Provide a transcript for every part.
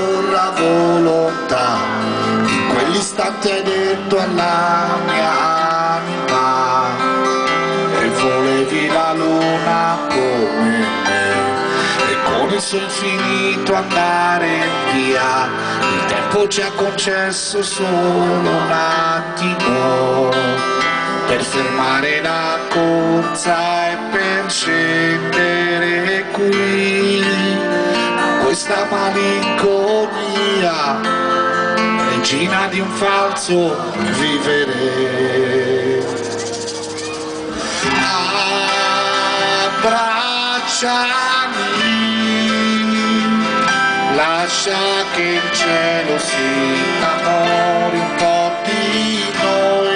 corra volontà. In quell'istante hai detto alla mia anima e volevi la luna come me, e con il suo infinito andare via il tempo ci ha concesso solo un attimo per fermare la corsa e per scendere qui con questa malinconia, regina di un falso vivere. Abbracciami, lascia che il cielo si innamori un po' di noi.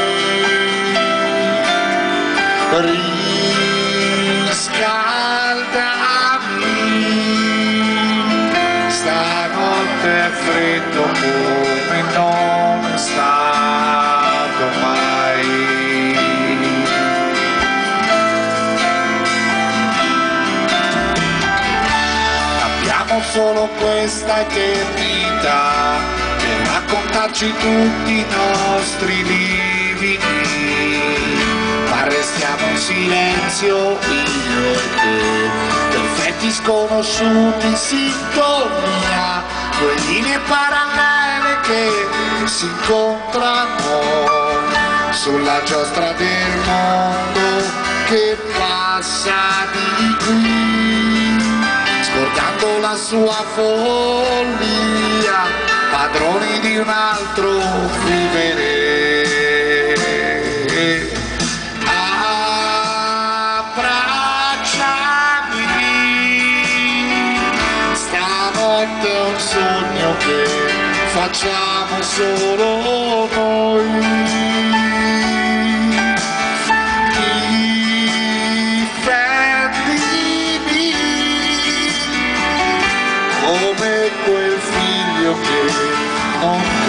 Riscaldami, stanotte è freddo come non è stato mai. Abbiamo solo questa eternità per raccontarci tutti i nostri lividi, ma restiamo in silenzio io e te, perfetti sconosciuti in sintonia, due linee parallele che si incontrano sulla giostra del mondo che passa di qui, scordando la sua follia, padroni di un altro vivere. Stanotte è un sogno che facciamo solo noi. Difendimi come quel figlio che non